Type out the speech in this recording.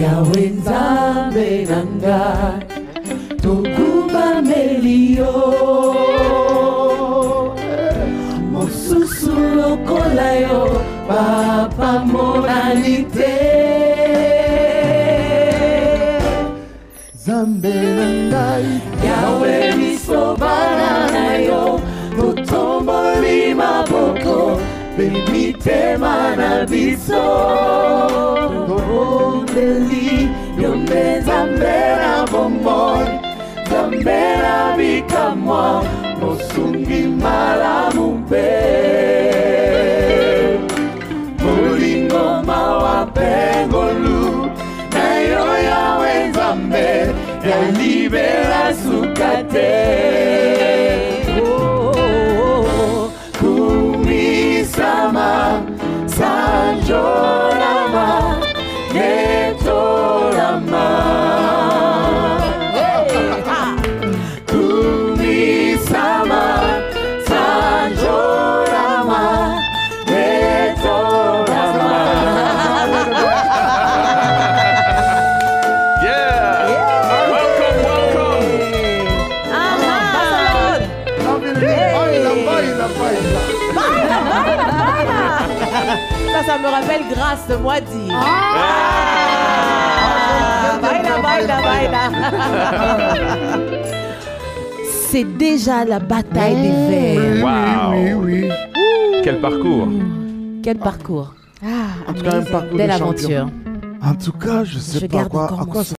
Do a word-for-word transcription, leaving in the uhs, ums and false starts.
Yahweh Nzambe nanga tokuba melio mosusu lokola yo papa monanite Nzambe nanga Yahweh misobana na yo totomboli maboko mitema na biso tobondeli yo nde Nzambe na bomoi Nzambe na bikamwa mosungi malamu mpe molingo mawa mpe ngolu na yo Yahweh Nzambe ya libela suka te Sama Sanjolama Getolama Kumi Sama Sanjolama Getolama. Yeah! Yeah. Welcome, welcome! Ça, ça me rappelle grâce de moi dit. Ah, baila, baila, baila. C'est déjà la bataille des vers. Wow! Oui, oui, oui. Quel parcours! Quel parcours. Ah, en tout cas, un parcours belle de aventure. champion. En tout cas, je sais Je pas à garde quoi, encore à mon quoi ça